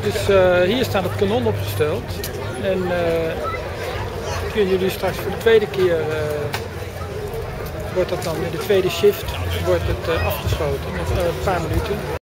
Dus hier staat het kanon opgesteld en kunnen jullie straks voor de tweede keer, wordt dat dan in de tweede shift wordt het afgeschoten, nog een paar minuten.